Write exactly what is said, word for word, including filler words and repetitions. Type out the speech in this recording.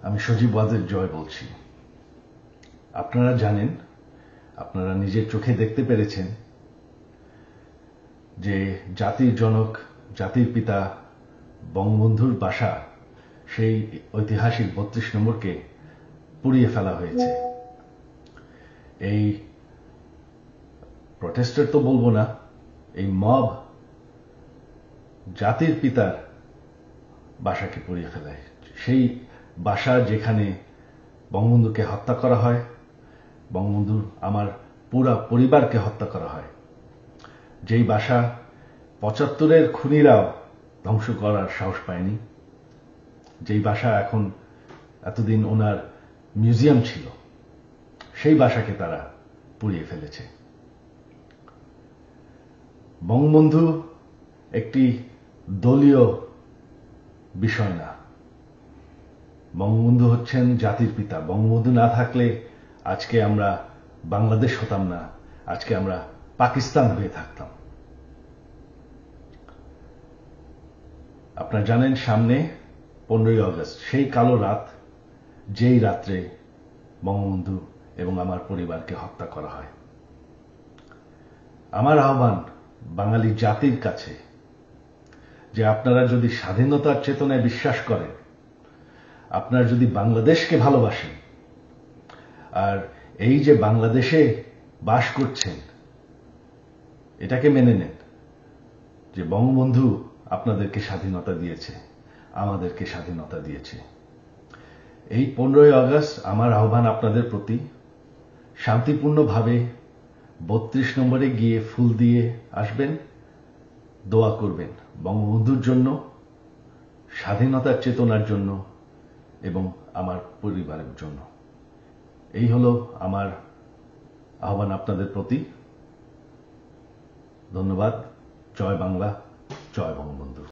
আমি সজীব ওয়াজেদ জয় বলছি। আপনারা জানেন, আপনারা নিজের চোখে দেখতে পেরেছেন যে জাতির জনক, জাতির পিতা বঙ্গবন্ধুর বাসা, সেই ঐতিহাসিক বত্রিশ নম্বরকে পুড়িয়ে ফেলা হয়েছে। এই প্রটেস্টার তো বলবো না, এই মব জাতির পিতার বাসাকে পুড়িয়ে ফেলায়। সেই বাসা যেখানে বঙ্গবন্ধুকে হত্যা করা হয়, বঙ্গবন্ধুর আমার পুরা পরিবারকে হত্যা করা হয়, যেই বাসা পঁচাত্তরের খুনিরাও ধ্বংস করার সাহস পায়নি, যেই বাসা এখন এতদিন ওনার মিউজিয়াম ছিল, সেই বাসাকে তারা পুড়িয়ে ফেলেছে। বঙ্গবন্ধু একটি দলীয় বিষয় না, বঙ্গবন্ধু হচ্ছেন জাতির পিতা। বঙ্গবন্ধু না থাকলে আজকে আমরা বাংলাদেশ হতাম না, আজকে আমরা পাকিস্তান হয়ে থাকতাম। আপনারা জানেন, সামনে পনেরোই আগস্ট, সেই কালো রাত, যেই রাত্রে বঙ্গবন্ধু এবং আমার পরিবারকে হত্যা করা হয়। আমার আহ্বান বাঙালি জাতির কাছে যে আপনারা যদি স্বাধীনতার চেতনায় বিশ্বাস করেন, আপনারা যদি বাংলাদেশকে ভালোবাসেন, আর এই যে বাংলাদেশে বাস করছেন, এটাকে মেনে নেন যে বঙ্গবন্ধু আপনাদেরকে স্বাধীনতা দিয়েছে, আমাদেরকে স্বাধীনতা দিয়েছে। এই পনেরোই আগস্ট আমার আহ্বান আপনাদের প্রতি, শান্তিপূর্ণভাবে বত্রিশ নম্বরে গিয়ে ফুল দিয়ে আসবেন, দোয়া করবেন বঙ্গবন্ধুর জন্য, স্বাধীনতার চেতনার জন্য এবং আমার পরিবারের জন্য। এই হলো আমার আহ্বান আপনাদের প্রতি। ধন্যবাদ। জয় বাংলা, জয় বঙ্গবন্ধু।